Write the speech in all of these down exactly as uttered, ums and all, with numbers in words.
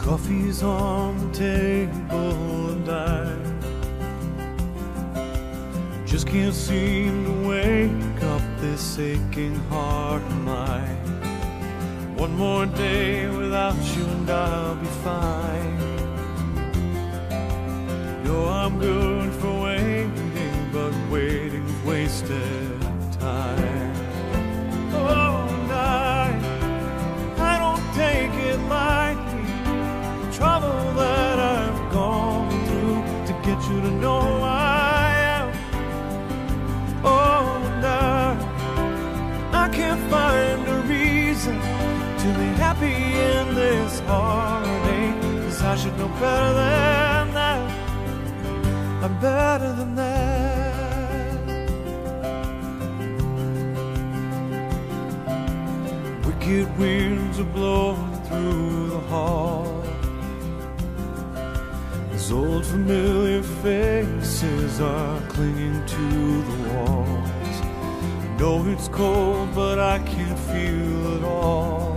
Coffee's on the table and I just can't seem to wake up this aching heart of mine. One more day without you and I'll be fine. No, I'm good for waiting, but waiting's wasted time. Oh, and I, I don't take it lightly, the trouble that I've gone through to get you to know I am. Oh, and I, I can't find a reason to be happy in this heartache, 'cause I should know better than that. I'm better than that. Wicked winds are blowing through the hall as old familiar faces are clinging to the walls. I know it's cold, but I can't feel it all.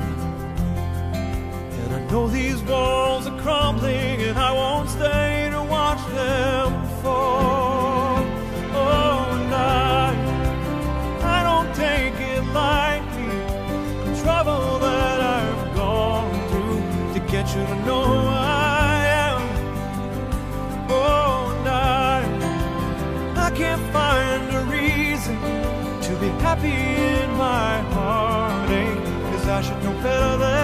And I know these walls are crumbling, and I won't stay to watch them fall. Oh, and I, I don't take it lightly, the trouble that I've gone through to get you to know I am. Oh, and I, I can't find a reason to be happy in my heartache, 'cause I should know better than